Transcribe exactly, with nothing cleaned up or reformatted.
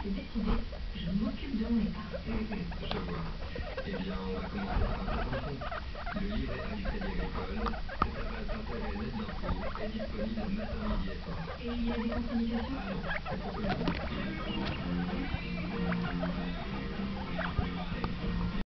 c'est décidé, je m'occupe de mon épargne. Mmh, je vois. Eh bien, on va commencer par un petit compte. Le livret A du Crédit Agricole, cette base d'intérêt net d'impôt est disponible matin, midi et soir. Et il y a des contre-indications? Ah non, c'est pour tout le monde.